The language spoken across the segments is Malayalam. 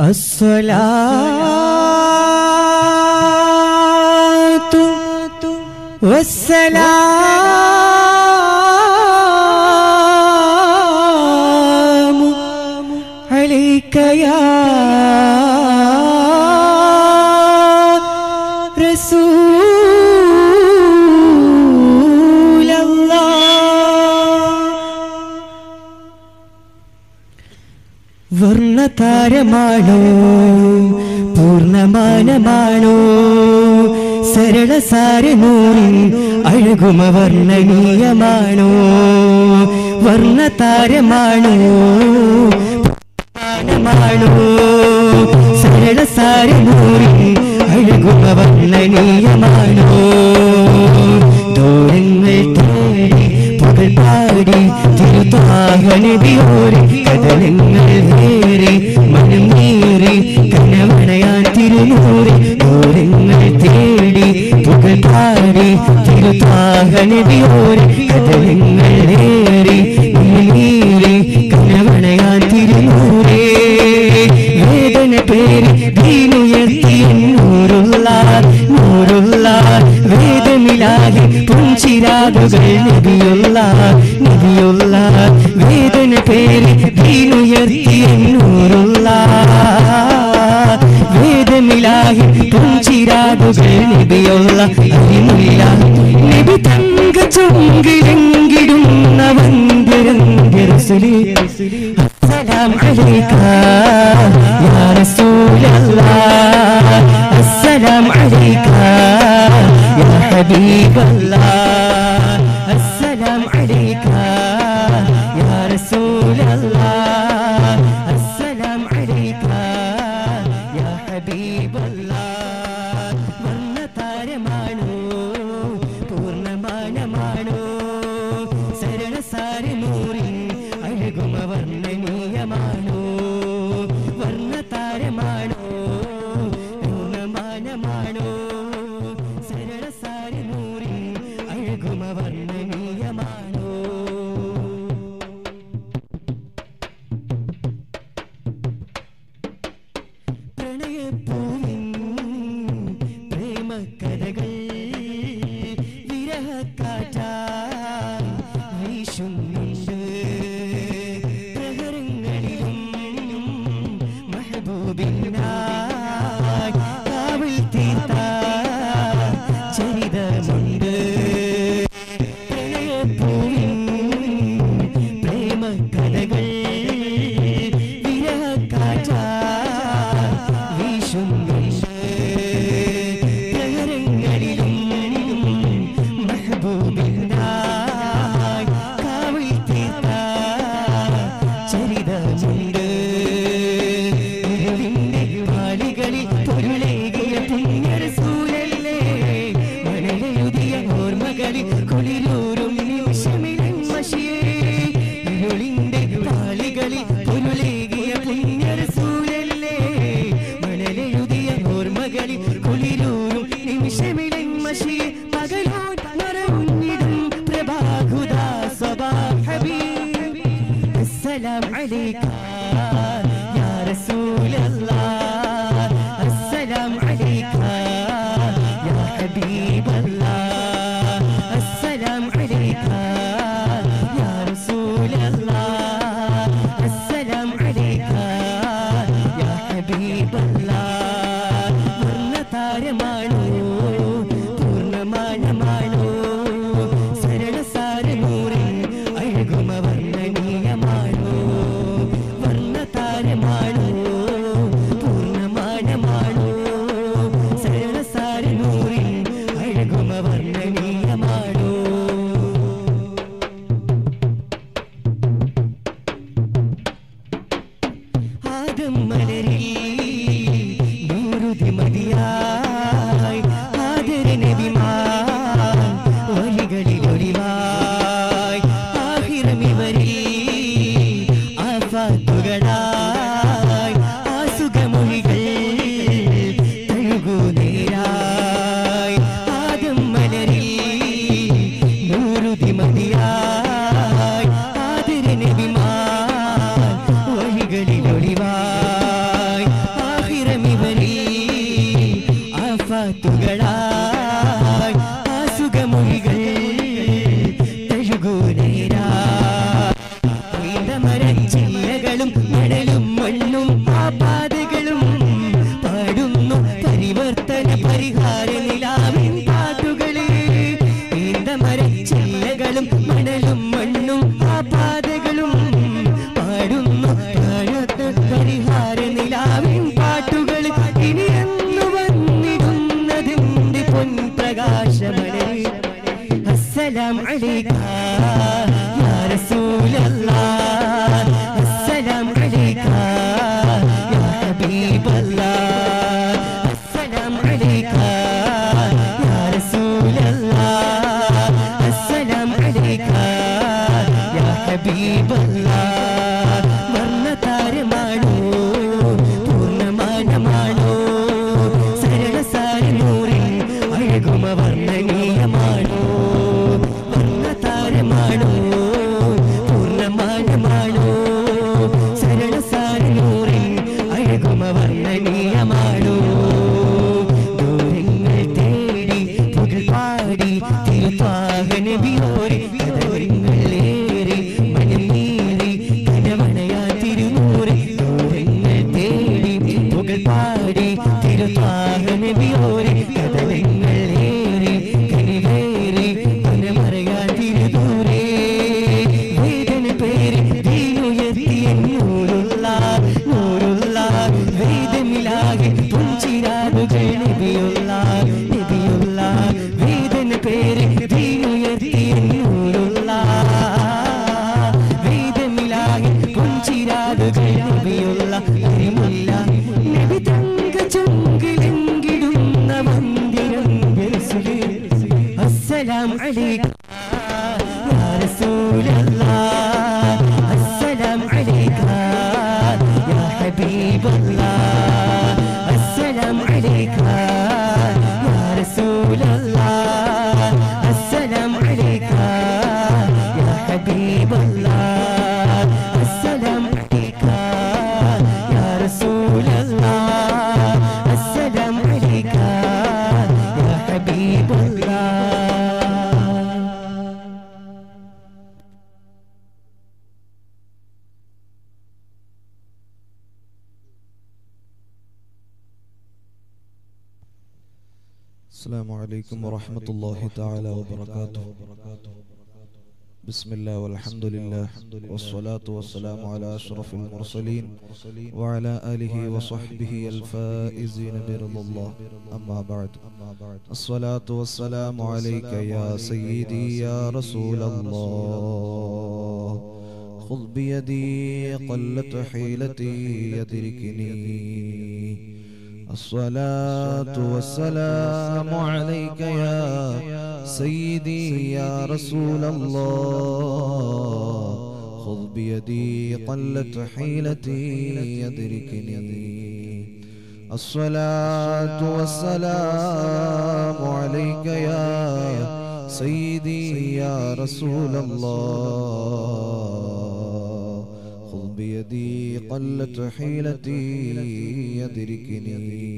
الصلاة والسلام عليك يا رسول الله. വർണ്ണതാരമാണോ പൂർണ്ണമാനമാണോ സരളസാരനൂറിൻ അഴകുമ വർണ്ണനീയമാണോ വർണ്ണതാരമാണോ പൂർണ്ണമാനമാണോ സരളസാരനൂറിൻ അഴകുമ വർണ്ണനീയമാണോ ദൂരങ്ങൾ തേടി പുകൾ പാടി തിരുത്താഹനബിയോരെ കഥനങ്ങൾ നേറി മനം നേറി കനവണയാൻ തിരുനൂറെ ദൂരങ്ങൾ തേടി പുകൾ പാടി തിരുത്താഹനബിയോരെ കഥനങ്ങൾ നേറി മനം നേറി കനവണയാൻ തിരുനൂറെ വേദന പേര് ദീനുയർത്തിയ നൂറുള്ള നൂറുള്ള വേദമിലാകെ പുഞ്ചിരാതുകൾ നബിയുള്ള നബിയുള്ള വേദന പേര് ദീനുയർത്തിയ നൂറുള്ള വേദമിലാകെ പുഞ്ചിരാതുകൾ നബിയുള്ള അറിയില്ല നബി തങ്ക ചൊങ്കിലെങ്കിടുന്ന വന്ദരന്ദരസുലി السلام عليك يا رسول الله السلام عليك يا حبيب الله السلام عليك يا رسول الله السلام عليك يا حبيب الله വർണ്ണതാരമാണോ പൂർണ്ണമാനമാണോ സരളസാരനൂറിൻ അഴകുമ വർണ്ണനീയമാണോ വർണ്ണതാരമാണോ പൂർണ്ണമാനമാണോ സരളസാരനൂറിൻ അഴകുമ വർണ്ണനീയമാണോ പ്രണയപ്പൂവിൻ പ്രേമകഥകൾ വിരഹക്കാറ്റായി വീശുന്നുണ്ട് പ്രഹരങ്ങളിലും മെഹബൂബിനായി കാവൽ തീർത്ത ചരിതമുണ്ട് പ്രണയപ്പൂവിൻ പ്രേമകഥകൾ വിരഹക്കാറ്റായി വീശുന്നുണ്ട് പ്രഹരങ്ങളിലും മെഹബൂബിനായി കാവൽ തീർത്ത ചരിതമുണ്ട് ഇരുവിന്റെ പാളികളിൽ പൊരുളേകിയ പുണ്യരസൂലല്ലേ മണലെഴുതിയ ഓർമ്മകളിൽ കുളിരൂറും നിമിഷമിലും മഷിയേ ഇരുളിന്റെ പാളികളിൽ പൊരുളേകിയ പുണ്യരസൂലല്ലേ മണലെഴുതിയ ഓർമ്മകളിൽ കുളിരൂറും നിമിഷമിലും മഷിയേ പകലോൻ മറഞ്ഞിടും പ്രഭാകുദാ സ്വബാഹ് ഹബീബ് السلام عليك يا رسول الله السلام عليك يا حبيب الله السلام عليك يا رسول الله السلام عليك يا حبيب الله വർണ്ണതാരമാണോ പൂർണ്ണമാനമാണോ സരളസാരനൂറിൻ അഴകുമ വർണ്ണനീയമാണോ വർണ്ണതാര പേരാ മരച്ചില്ലകളും മണലും മണ്ണും ആ പാതകളും പാടുന്നു പരിവർത്തന പരിഹാര നിലാവിൻ പാട്ടുകളെ മരച്ചില്ലകളും മണലും മണ്ണും ആ പാതകളും പാടുന്നു പരിഹാര നിലാവിൻ പാട്ടുകൾ ഇനി എന്ന് വന്നിടുന്നതിന്റെ പൊൻപ്രകാശമണി അസ്സലാം അലൈക യാ റസൂലല്ലാഹ് അസ്സലാം അലൈക യാ ഹബീബല്ലാഹ് അസ്സലാം അലൈക യാ റസൂലല്ലാഹ് അസ്സലാം അലൈക യാ ഹബീബല്ലാഹ് വർണ്ണതാരമാണോ പൂർണ്ണമാനമാണോ സരളസാരനൂറിൻ അഴകുമ വർണ്ണനീയമാണോ വർണ്ണതാരമാണോ പൂർണ്ണമാനമാണോ സരളസാരനൂറിൻ അഴകുമ വർണ്ണനീയമാണോ ദൂരങ്ങൾ തേടി പുകൾ പാടി തിരുത്വാഹ നബിയോരെ കഥകളേറി മനമേറി കനവണയാ തിരുനൂറെ ദൂരങ്ങൾ തേടി പുകൾ പാടി തിരുത്വാഹ നബിയോരെ കഥകളേറി കനിവേറി കനമറയാ തിരുനൂറെ വേദന പേര് ദീനുയർത്തിയ നൂറുള്ള നൂറുള്ള വേദമിലാകെ പുഞ്ചിരാതുകൾ നബിയുള്ള നബിയുള്ള വേദന പേര് ദീനുയർത്തിയ നൂറുള്ള വേദമിലാകെ പുഞ്ചിരാതുകൾ നബിയുള്ള അറിമുള്ള നബി തങ്ക ചുങ്കിലെങ്കിടുന്ന മന്ദിരം യർസുലേ അസ്സലാം അലൈക യാ റസൂലല്ലാഹ് അസ്സലാം അലൈക യാ ഹബീബല്ലാഹ് അസ്സലാം അലൈക യാ റസൂലല്ലാഹ് അസ്സലാം അലൈക യാ ഹബീബല്ലാഹ് അസ്സലാം അലൈക യാ റസൂലല്ലാഹ് അസ്സലാം അലൈക യാ ഹബീബല്ലാഹ് السلام عليكم ورحمة الله تعالى وبركاته. بسم الله والحمد لله والصلاة والسلام على أشرف المرسلين وعلى آله وصحبه الفائزين برضا الله. أما بعد، الصلاة والسلام عليك يا سيدي يا رسول الله. خذ بيدي قلت حيلتي يدركني. الصلاة والسلام عليك يا سيدي يا رسول الله. خذ بيدي قلت حيلتي يدركني. الصلاة والسلام عليك يا سيدي يا رسول الله. خذ بيدي قلت حيلتي يدركني.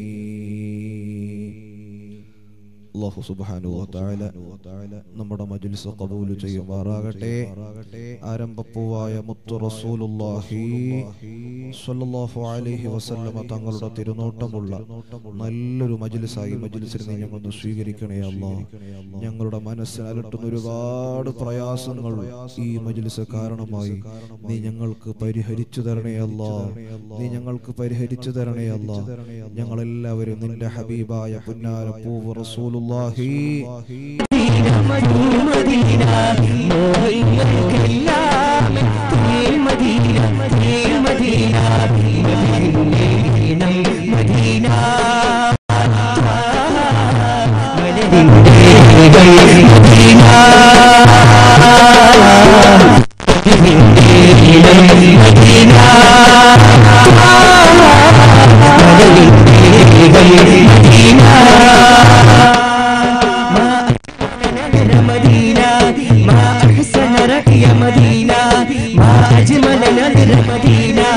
അല്ലാഹു സുബ്ഹാനഹു വ തആല നമ്മുടെ മജ്ലിസ് ഖബൂൽ ചെയ്യുമാറാകട്ടെ. ആരംഭപ്പൂവായ മുത്തു റസൂലുള്ളാഹി സ്വല്ലല്ലാഹു അലൈഹി വസല്ലമ തങ്ങളുടെ തിരുനോട്ടമുള്ള നല്ലൊരു മജ്ലിസായി മജ്ലിസിനെ നീ ഞങ്ങൾ സ്വീകരിക്കണേ അല്ലാഹ്. ഞങ്ങളുടെ മനസ്സിന് അലട്ടുന്ന ഒരുപാട് പ്രയാസങ്ങൾ ഈ മജ്ലിസ് കാരണമായി നീ ഞങ്ങൾക്ക് പരിഹരിച്ചു തരണേ അല്ലാഹ്. നീ ഞങ്ങൾക്ക് പരിഹരിച്ചു തരണേ അല്ലാഹ്. ഞങ്ങളെല്ലാവരും നിന്റെ ഹബീബായ പുന്നാര പൂവ് റസൂലുള്ളാഹി ما أحسن رأي مدينة ما أجمل نذر مدينة